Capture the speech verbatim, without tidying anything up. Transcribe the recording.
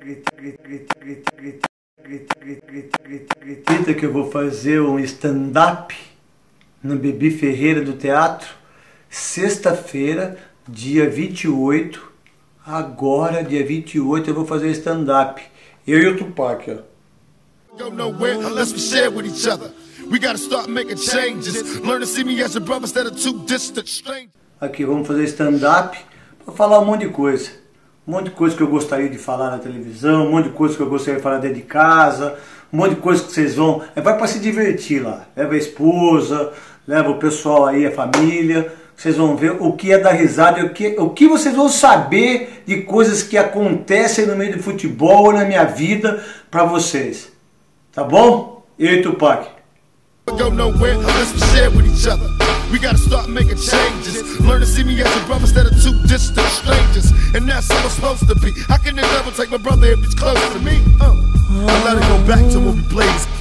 Acredita que eu vou fazer um stand-up no Bibi Ferreira do Teatro, sexta-feira, dia vinte e oito. Agora, dia vinte e oito, eu vou fazer stand-up. Eu e o Tupac, ó. Go nowhere unless we share with each other. We gotta start making changes. Learn to see me as a brother instead of two distant strangers. Aqui, vamos fazer stand-up para falar um monte de coisa. Um monte de coisa que eu gostaria de falar na televisão, um monte de coisa que eu gostaria de falar dentro de casa, um monte de coisa que vocês vão... É, vai para se divertir lá. Leva a esposa, leva o pessoal aí, a família. Vocês vão ver o que é dar risada, o que, o que vocês vão saber de coisas que acontecem no meio do futebol ou na minha vida para vocês. Tá bom? Eu e Tupac. Go nowhere unless we share with each other. We gotta start making changes. Learn to see me as a brother instead of two distant strangers. And that's how it's supposed to be. How can the devil take my brother if he's close to me? Uh, I let it go back to when we played.